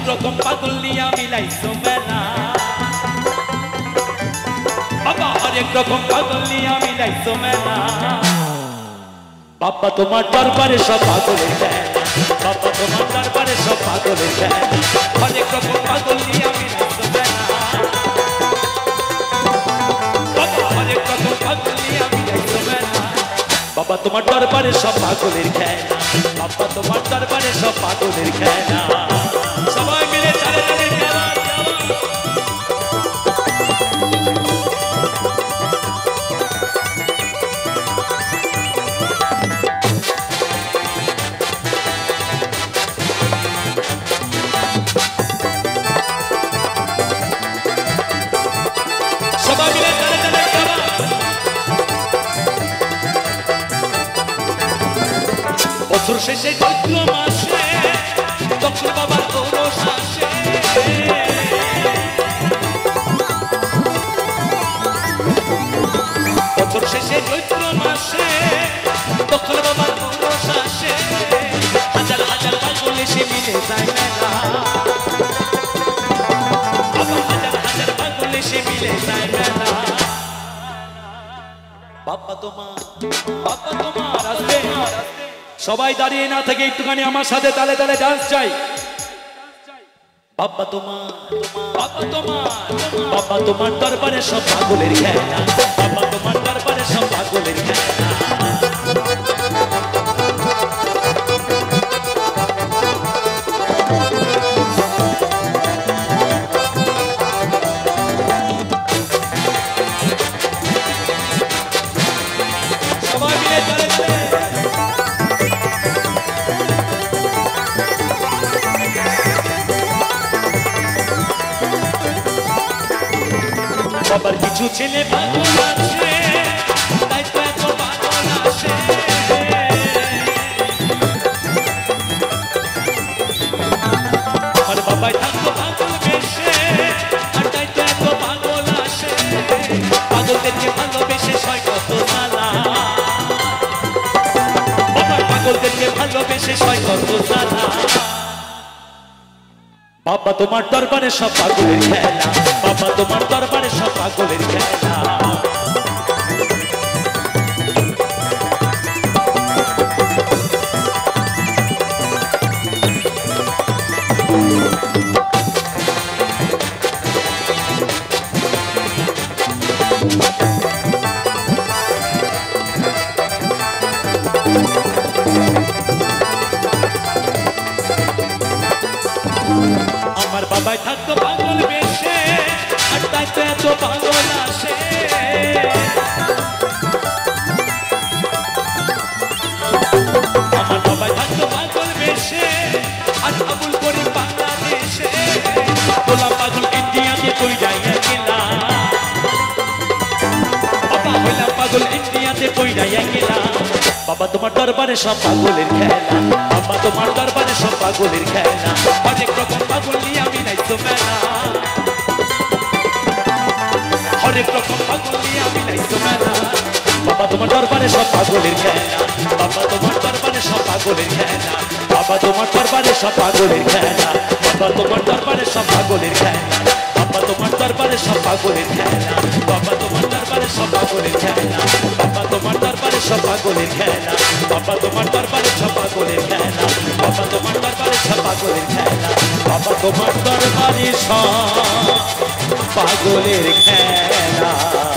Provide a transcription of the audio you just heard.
রকম পাগল নিয়া মিলাইছো মেলা বাবা হরেক রকম পাগল নিয়া মিলাইছো মেলা বাবা তোমার দরবারে সব পাগলের খেলা বাবা তোমার দরবারে সব পাগলের খেলা হরেক রকম পাগল নিয়া মিলাইছো মেলা বাবা হরেক রকম পাগল নিয়া মিলাইছো মেলা বাবা তোমার দরবারে সব পাগলের খেলা বাবা তোমার দরবারে সব পাগলের খেলা সবাই মিলে চালে চালে খেলা সবাই মিলে চালে চালে খেলা বছর শেষে চৈত্র মাসে তখন বাবার ঔরস আসে বছর শেষে চৈত্র মাসে তখন বাবার ঔরস আসে হাজার হাজার পাগল এসে মিলে যায় মেলা বাবা হাজার হাজার পাগল এসে মিলে যায় মেলা বাবা তোমার আসবে সবাই দাঁড়িয়ে না থেকে একটুখানি আমার সাথে তালে তালে ডান্স চাই বাবা তোমার দরবারে সব পাগলের খেলা বাবা তোমার দরবারে সব পাগলের খেলা সবাই মিলে তালে তালে বাবার কিছু ছেলে পাগল আছে তাই তো এত পাগল আসে আর বাবাই থাকতো পাগল বেশে আর তাই তো এত পাগল আসে পাগলদেরকে ভালোবেসে সয় কত জ্বালা বাবার পাগলদেরকে ভালোবেসে সয় কত জ্বালা বাবা তোমার দরবারে সব পাগলের খেলা বাবা তোমার দরবারে সব পাগলের খেলা আমার বাবাই থাকতো পাগল বেশে আর তাই তো এত পাগল আসে আমার বাবাই থাকতো পাগল বেশে আর আবুল করিম বাংলাদেশে তোলা পাগল ইন্ডিয়াতে কই যাইয়া গেলা বাবা হইলাম পাগল ইন্ডিয়াতে কই যাইয়া গেলা বাবা তোমার দরবারে সব পাগলের খেলা বাবা তোমার দরবারে সব পাগলের খেলা অনেক রকম পাগল নিয়ে আমি নাইতো মেলা হরেক রকম পাগল নিয়ে আমি নাইতো মেলা বাবা তোমার দরবারে সব পাগলের খেলা বাবা তোমার দরবারে সব পাগলের খেলা বাবা তোমার দরবারে সব পাগলের খেলা বাবা তোমার দরবারে সব পাগলের খেলা বাবা তোমার দরবারে সব পাগলের খেলা বাবা তোমার দরবারে সব পাগলের খেলা বাবা তোমার দরবারে সব পাগলের খেলা বাবা তোমার দরবারে সব পাগলের খেলা বাবা তোমার দরবারে সব পাগলের খেলা বাবা তোমার দরবারে সব পাগলের খেলা